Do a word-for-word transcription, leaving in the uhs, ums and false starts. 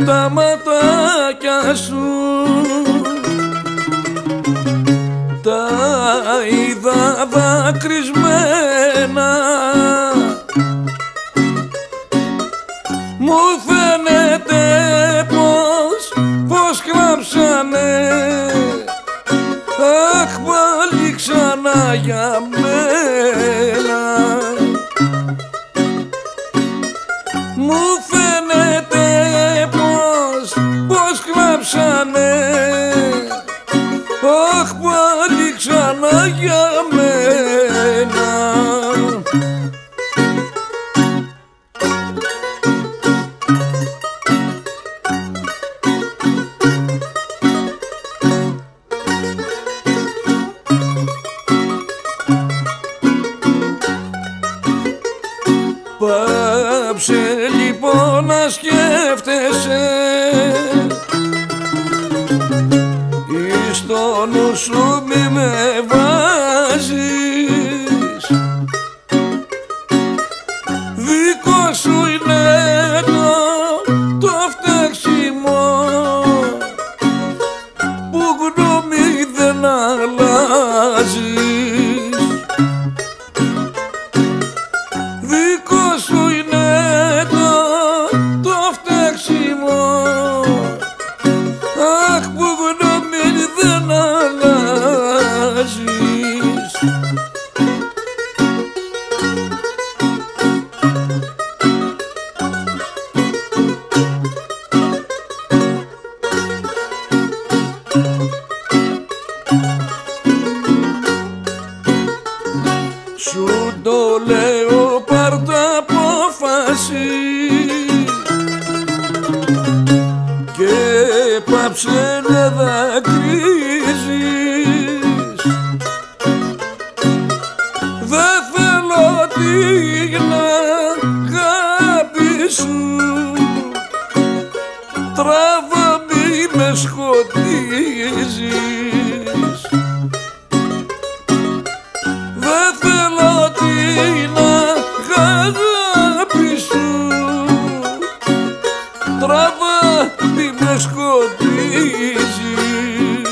τα ματάκια σου τα είδα δακρυσμένα. Μου φαίνεται πως, πως κλάψανε, αχ πάλι ξανά για μένα. Μου φαίνεται πως, πως κλάψανε, αχ πάλι ξανά για μένα. Πάψε λοιπόν να σκέφτεσαι, εις το νου σου μη με βάζεις. Δικό σου είναι το, το φταίξιμο που γνώμη δεν αλλάζεις. Δικό σου είναι το, το φταίξιμο, αχ που γνώμη δεν αλλάζεις. Σου το λέω πάρ' τα απόφαση και πάψε να δακρύζεις. Δεν θέλω την αγάπη σου, τράβα μη με σκοτίζεις. Δεν θέλω την αγάπη σου, τράβα μη με σκοτίζεις.